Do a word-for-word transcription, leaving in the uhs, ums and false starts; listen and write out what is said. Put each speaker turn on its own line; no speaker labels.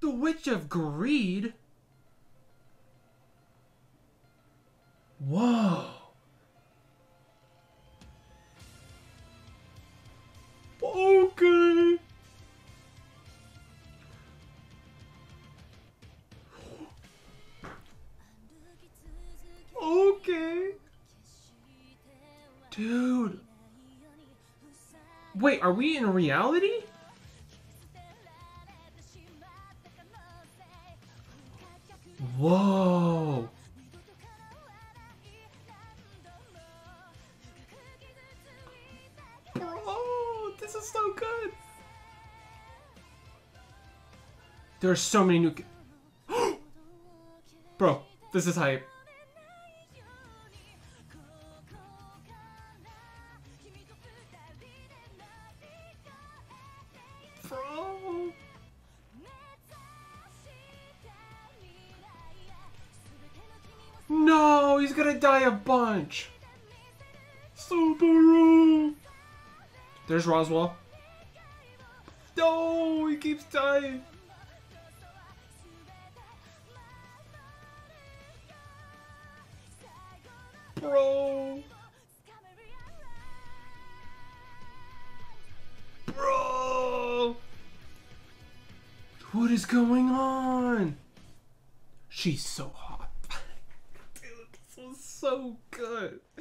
The Witch of Greed? Whoa. Okay. Okay. Dude. Wait, are we in reality? Whoa. Bro, this is so good. There are so many new... Bro, this is hype. Bro. No, he's gonna die a bunch. Subaru. There's Roswell. No, he keeps dying. Bro. Bro. What is going on? She's so hot. Dude, this was so good.